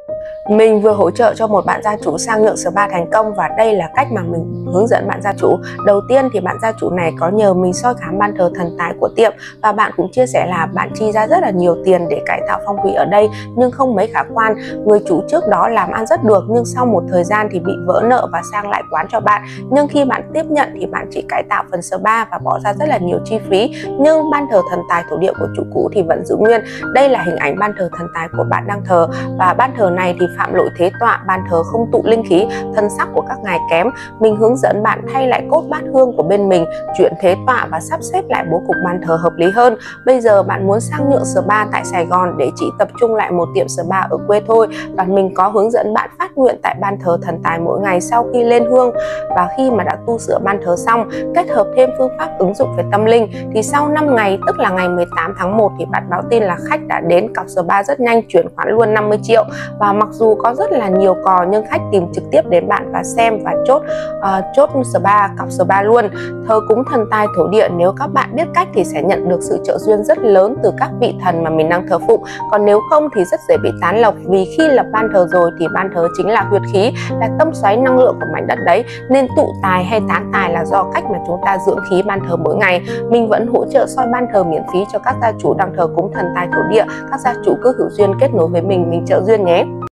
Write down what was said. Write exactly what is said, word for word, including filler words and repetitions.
Mình vừa hỗ trợ cho một bạn gia chủ sang nhượng spa thành công và đây là cách mà mình hướng dẫn bạn gia chủ. Đầu tiên thì bạn gia chủ này có nhờ mình soi khám ban thờ thần tài của tiệm và bạn cũng chia sẻ là bạn chi ra rất là nhiều tiền để cải tạo phong thủy ở đây nhưng không mấy khả quan. Người chủ trước đó làm ăn rất được nhưng sau một thời gian thì bị vỡ nợ và sang lại quán cho bạn. Nhưng khi bạn tiếp nhận thì bạn chỉ cải tạo phần spa và bỏ ra rất là nhiều chi phí, nhưng ban thờ thần tài thổ địa của chủ cũ thì vẫn giữ nguyên. Đây là hình ảnh ban thờ thần tài của bạn đang thờ và ban thờ này thì phạm lỗi thế tọa, ban thờ không tụ linh khí, thân sắc của các ngài kém. Mình hướng dẫn bạn thay lại cốt bát hương của bên mình, chuyển thế tọa và sắp xếp lại bố cục ban thờ hợp lý hơn. Bây giờ bạn muốn sang nhượng spa tại Sài Gòn để chỉ tập trung lại một tiệm spa ở quê thôi, và mình có hướng dẫn bạn phát nguyện tại ban thờ thần tài mỗi ngày sau khi lên hương. Và khi mà đã tu sửa ban thờ xong, kết hợp thêm phương pháp ứng dụng về tâm linh thì sau năm ngày, tức là ngày mười tám tháng một thì bạn báo tin là khách đã đến, cọc spa rất nhanh, chuyển khoản luôn năm mươi triệu. Và mặc dù có rất là nhiều cò nhưng khách tìm trực tiếp đến bạn và xem và chốt uh, chốt spa, cọc spa luôn. Thờ cúng thần tài thổ địa, nếu các bạn biết cách thì sẽ nhận được sự trợ duyên rất lớn từ các vị thần mà mình đang thờ phụng. Còn nếu không thì rất dễ bị tán lộc, vì khi lập ban thờ rồi thì ban thờ chính là huyệt khí, là tâm xoáy năng lượng của mảnh đất đấy, nên tụ tài hay tán tài là do cách mà chúng ta dưỡng khí ban thờ mỗi ngày. Mình vẫn hỗ trợ soi ban thờ miễn phí cho các gia chủ đang thờ cúng thần tài thổ địa. Các gia chủ cứ hữu duyên kết nối với mình, mình trợ duyên nhé.